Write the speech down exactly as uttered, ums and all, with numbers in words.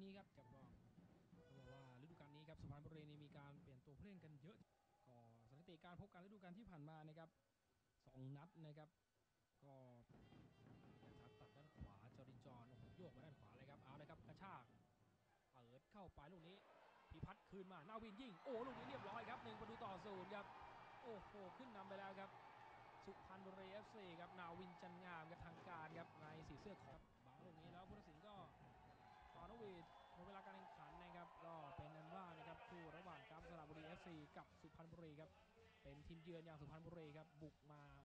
นี้ครับจะบอกต้องบอกว่าฤดูกาลนี้ครับสุพรรณบุรีนี่มีการเปลี่ยนตัวผู้เล่นกันเยอะก็สถิติการพบกันฤดูกาลที่ผ่านมานะครับสองนัดนะครับก็ทักตัดด้านขวาจอรินจอนโอ้โหโยกมาด้านขวาเลยครับเอาเลยครับกระชากเปิดเข้าไปลูกนี้พิพัฒน์คืนมานาวินยิงโอ้ลูกนี้เรียบร้อยครับหนึ่งประตูต่อศูนย์ครับโอ้โหขึ้นนำไปแล้วครับสุพรรณบุรี เอฟ ซี ครับนาวินจันงามกับทางการครับในสีเสื้อของบางลูกนี้แล้วผู้ตัดสินก็ต่อนวีดหมดเวลาการแข่งขันนะครับก็เป็นอันว่านะครับคู่ระหว่างกราฟสระบุรี เอฟ ซี กับสุพรรณบุรีครับเป็นทีมเยือนอย่างสุพรรณบุรีครับบุกมา